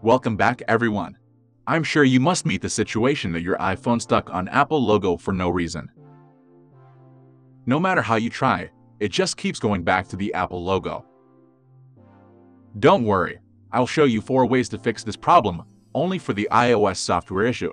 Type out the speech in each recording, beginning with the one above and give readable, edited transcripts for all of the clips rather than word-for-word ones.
Welcome back everyone. I'm sure you must meet the situation that your iPhone stuck on Apple logo for no reason. No matter how you try, it just keeps going back to the Apple logo. Don't worry, I'll show you 4 ways to fix this problem, only for the iOS software issue.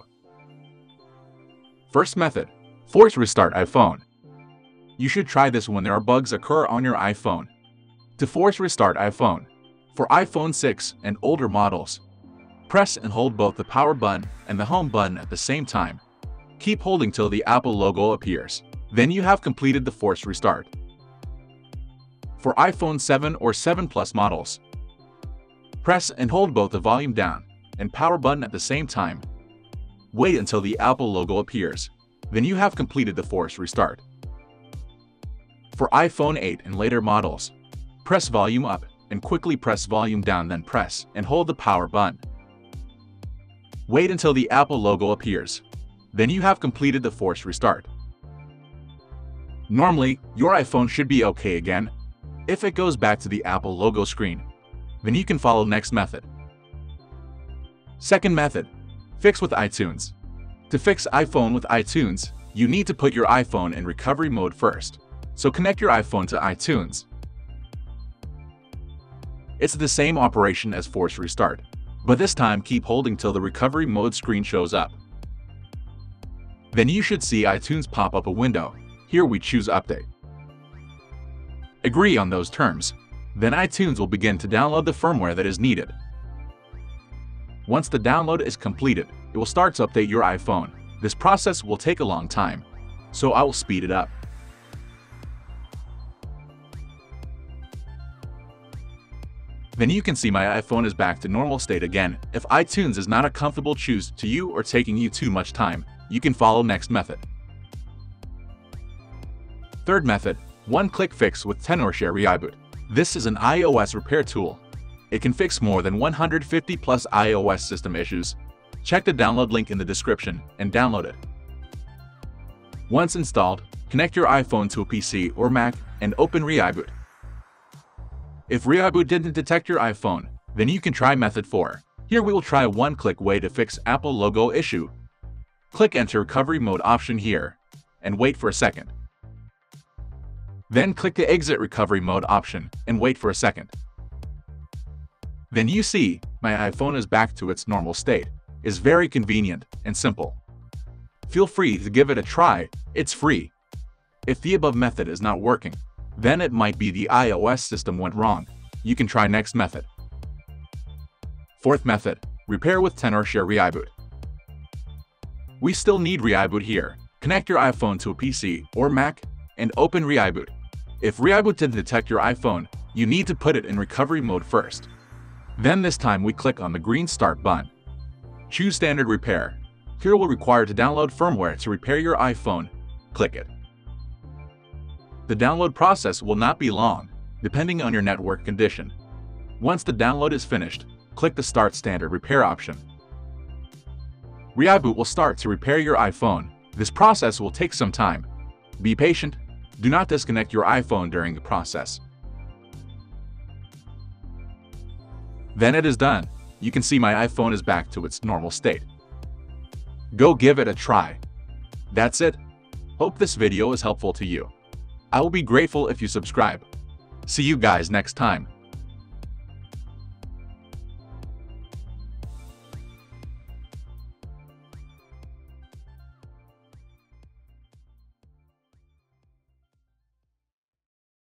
First method, force restart iPhone. You should try this when there are bugs occur on your iPhone. To force restart iPhone, for iPhone 6 and older models, press and hold both the power button and the home button at the same time. Keep holding till the Apple logo appears. Then you have completed the force restart. For iPhone 7 or 7 Plus models, press and hold both the volume down and power button at the same time. Wait until the Apple logo appears. Then you have completed the force restart. For iPhone 8 and later models, press volume up and quickly press volume down, then press and hold the power button. Wait until the Apple logo appears. Then you have completed the force restart. Normally, your iPhone should be okay again. If it goes back to the Apple logo screen, then you can follow next method. Second method, fix with iTunes. To fix iPhone with iTunes, you need to put your iPhone in recovery mode first. So connect your iPhone to iTunes. It's the same operation as force restart, but this time keep holding till the recovery mode screen shows up. Then you should see iTunes pop up a window. Here we choose Update. Agree on those terms. Then iTunes will begin to download the firmware that is needed. Once the download is completed, it will start to update your iPhone. This process will take a long time, so I will speed it up. Then you can see my iPhone is back to normal state again. If iTunes is not a comfortable choice to you or taking you too much time, you can follow next method. Third method, one-click fix with Tenorshare ReiBoot. This is an iOS repair tool. It can fix more than 150 plus iOS system issues. Check the download link in the description and download it. Once installed, connect your iPhone to a PC or Mac and open ReiBoot. If ReiBoot didn't detect your iPhone, then you can try method 4. Here we will try a one-click way to fix Apple logo issue. Click Enter Recovery Mode option here, and wait for a second. Then click the Exit Recovery Mode option, and wait for a second. Then you see, my iPhone is back to its normal state. It's very convenient and simple. Feel free to give it a try, it's free. If the above method is not working, then it might be the iOS system went wrong. You can try next method. Fourth method, repair with Tenorshare ReiBoot. We still need ReiBoot here. Connect your iPhone to a PC or Mac and open ReiBoot. If ReiBoot didn't detect your iPhone, you need to put it in recovery mode first. Then this time we click on the green Start button. Choose Standard Repair. Here will require to download firmware to repair your iPhone. Click it. The download process will not be long, depending on your network condition. Once the download is finished, click the Start Standard Repair option. ReiBoot will start to repair your iPhone. This process will take some time. Be patient. Do not disconnect your iPhone during the process. Then it is done. You can see my iPhone is back to its normal state. Go give it a try. That's it. Hope this video is helpful to you. I will be grateful if you subscribe. See you guys next time.